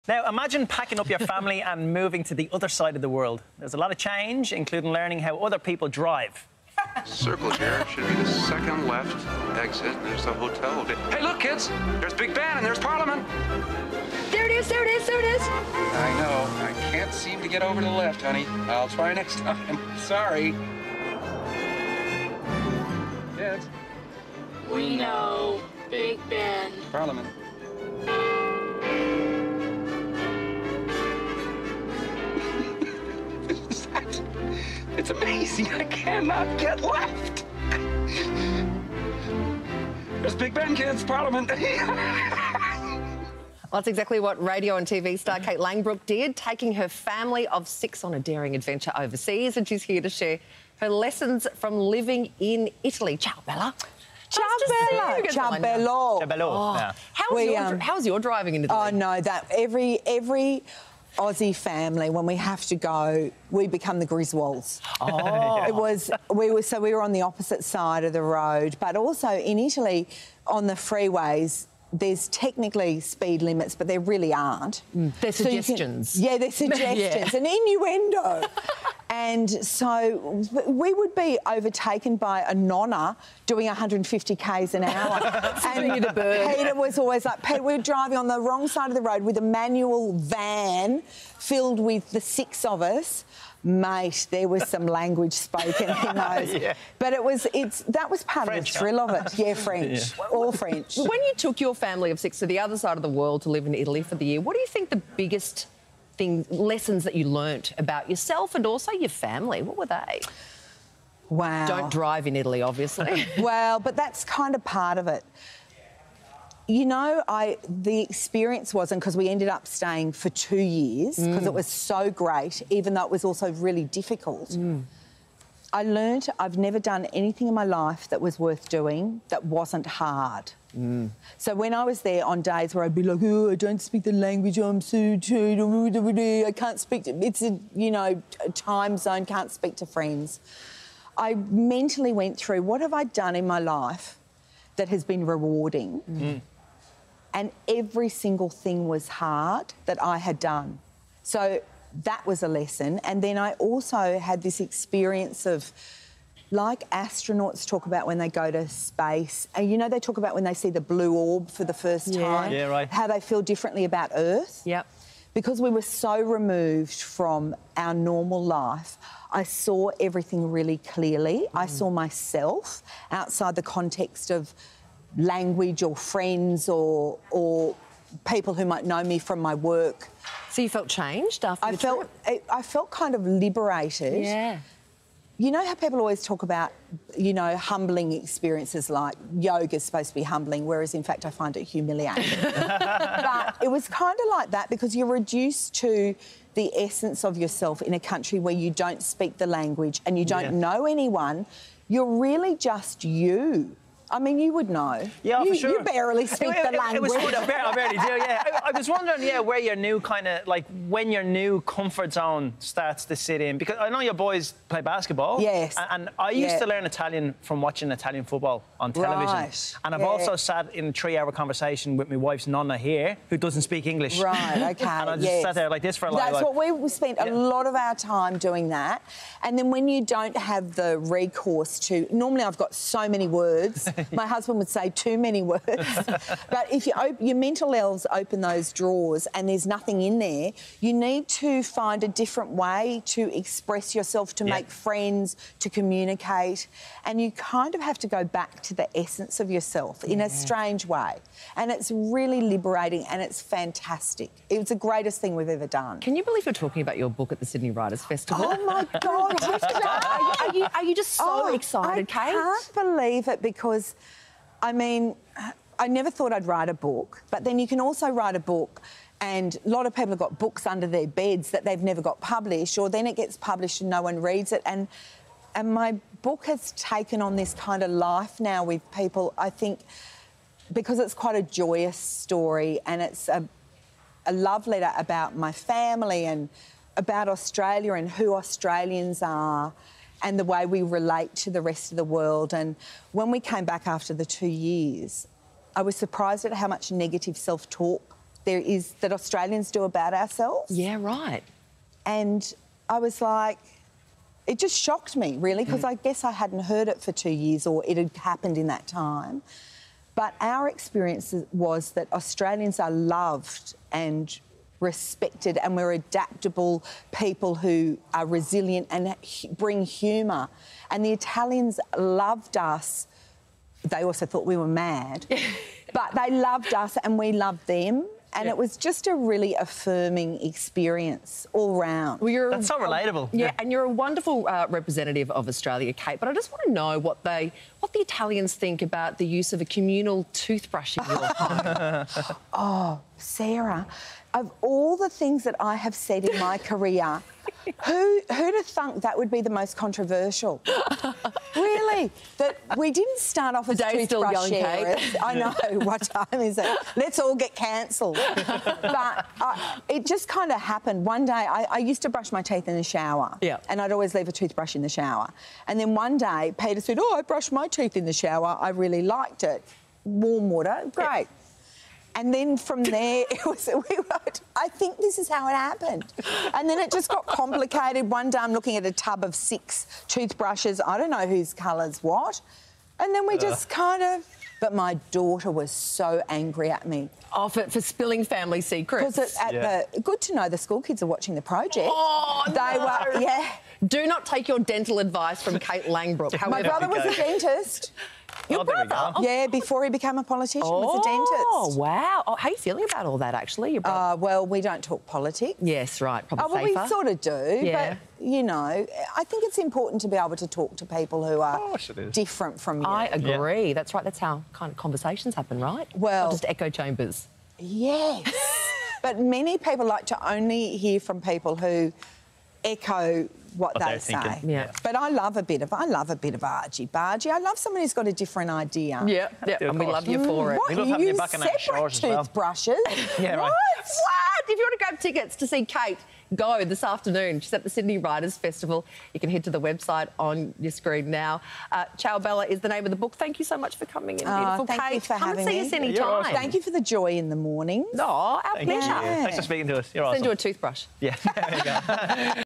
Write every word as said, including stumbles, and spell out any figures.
Now, imagine packing up your family and moving to the other side of the world. There's a lot of change, including learning how other people drive. Circle here should be the second left exit. There's the hotel. Hey, look, kids! There's Big Ben and there's Parliament. There it is, there it is, there it is. I know. I can't seem to get over to the left, honey. I'll try next time. Sorry. Kids. We know Big Ben. Parliament. It's amazing. I cannot get left. There's Big Ben, kids. Parliament. Well, that's exactly what radio and T V star Kate Langbroek did, taking her family of six on a daring adventure overseas, and she's here to share her lessons from living in Italy. Ciao, Bella. Ciao, Bella. Ciao, bello. Ciao, bello. Oh, Yeah. How's, We, your, um, how's your driving in Italy? Oh, no, that every every Aussie family, when we have to go, we become the Griswolds. Oh. It was, we were, so we were on the opposite side of the road, but also in Italy, on the freeways, there's technically speed limits, but there really aren't. Mm. They're So you can- suggestions. yeah, they're suggestions, Yeah. an innuendo. And so we would be overtaken by a nonna doing one hundred fifty kays an hour. And Peter was always like, Peter, we were driving on the wrong side of the road with a manual van filled with the six of us. Mate, there was some language spoken in those. Yeah. But it was, it's that was part French, of the thrill of it. Yeah, French. Yeah. All French. When you took your family of six to the other side of the world to live in Italy for the year, what do you think the biggest thing, lessons that you learnt about yourself and also your family? What were they? Wow. Don't drive in Italy, obviously. Well, but that's kind of part of it. You know, I the experience wasn't, because we ended up staying for two years because Mm. it was so great, even though it was also really difficult. Mm. I learnt I've never done anything in my life that was worth doing that wasn't hard. Mm. So when I was there on days where I'd be like, oh, I don't speak the language, I'm so tired, I can't speak to, it's a, you know, a time zone, can't speak to friends. I mentally went through, what have I done in my life that has been rewarding? Mm. And every single thing was hard that I had done. So that was a lesson. And then I also had this experience of, like astronauts talk about when they go to space, and you know, they talk about when they see the blue orb for the first Yeah. time, Yeah, right. how they feel differently about Earth. Yep. Because we were so removed from our normal life, I saw everything really clearly. Mm. I saw myself outside the context of language or friends or or people who might know me from my work. So you felt changed after I the felt trip? I, I felt kind of liberated. Yeah. You know how people always talk about, you know, humbling experiences, like yoga's supposed to be humbling, whereas in fact I find it humiliating. But it was kind of like that because you're reduced to the essence of yourself in a country where you don't speak the language and you don't Yeah. know anyone. You're really just you. I mean, you would know. Yeah, you, for sure. You barely speak It- the it- language. It was sort of, I barely do, yeah. I, I was wondering, yeah, where your new kind of, like, when your new comfort zone starts to sit in. Because I know your boys play basketball. Yes. And, and I used Yeah. to learn Italian from watching Italian football on television. Right. And I've Yeah. also sat in a three-hour conversation with my wife's nonna here, who doesn't speak English. Right, OK, And I just yes. sat there like this for a while. That's what we we spent Yeah. a lot of our time doing that. And then when you don't have the recourse to... Normally I've got so many words. My husband would say too many words. But if you op- your mental elves open those drawers and there's nothing in there, you need to find a different way to express yourself, to Yeah. make friends, to communicate. And you kind of have to go back to the essence of yourself in a strange way. And it's really liberating and it's fantastic. It was the greatest thing we've ever done. Can you believe you're talking about your book at the Sydney Writers' Festival? Oh, my God, Tristan. Are, are, you, are you just so Oh, excited, I Kate? can't believe it because, I mean, I never thought I'd write a book, but then you can also write a book and a lot of people have got books under their beds that they've never got published, or then it gets published and no one reads it. And, and my book has taken on this kind of life now with people, I think, because it's quite a joyous story and it's a, a love letter about my family and about Australia and who Australians are and the way we relate to the rest of the world. And when we came back after the two years, I was surprised at how much negative self-talk there is that Australians do about ourselves. Yeah, right. And I was like, it just shocked me, really, because I guess I hadn't heard it for two years or it had happened in that time. But our experience was that Australians are loved and respected, and we're adaptable people who are resilient and bring humour. And the Italians loved us. They also thought we were mad, but they loved us and we loved them. And yeah. it was just a really affirming experience all round. Well, you're That's so a, relatable. Yeah, yeah, and you're a wonderful uh, representative of Australia, Kate. But I just want to know what they, what the Italians think about the use of a communal toothbrush in your home. Oh, Sarah, of all the things that I have said in my career, who who'd have thunk that would be the most controversial? Really? That we didn't start off as Today's still toothbrush young, sharers. Kate. I know. What time is it? Let's all get cancelled. But uh, it just kind of happened. One day, I, I used to brush my teeth in the shower. Yeah. And I'd always leave a toothbrush in the shower. And then one day, Peter said, "Oh, I brushed my teeth in the shower. I really liked it. Warm water, great." Yeah. And then from there, it was, we were, I think this is how it happened. And then it just got complicated. One day I'm looking at a tub of six toothbrushes. I don't know whose colour's what. And then we just kind of... But my daughter was so angry at me. Oh, for, for spilling family secrets. Because at Yeah. the... Good to know the school kids are watching the project. Oh, They no. were... Yeah. Do not take your dental advice from Kate Langbroek. My However, brother was a dentist. Your oh, there we go. Yeah, before he became a politician, oh, was a dentist. Oh, wow. Oh, how are you feeling about all that, actually? Your brother? Uh, well, we don't talk politics. Yes, right. Probably Oh, well, safer. we sort of do, Yeah. but, you know, I think it's important to be able to talk to people who are course it is. different from you. I agree. That's right. That's how kind of conversations happen, right? Well- Not just echo chambers. Yes. But many people like to only hear from people who echo what, What they they're say. thinking. Yeah. But I love a bit of I love a bit of argy-bargy. I love someone who's got a different idea. Yeah, yeah. Yeah, of And we course. love you for it. What? We love You having you use back in our separate shores as well. toothbrushes? Yeah, right. What? What? If you want to grab tickets to see Kate go this afternoon, she's at the Sydney Writers' Festival. You can head to the website on your screen now. Uh, Ciao Bella is the name of the book. Thank you so much for coming in, Oh, beautiful thank Kate. you for Come having and see me. us any You're time. awesome. Thank you for the joy in the mornings. Oh, our Thank you. pleasure. Thanks for speaking to us. You're awesome. Send you a toothbrush. Yeah, there you go.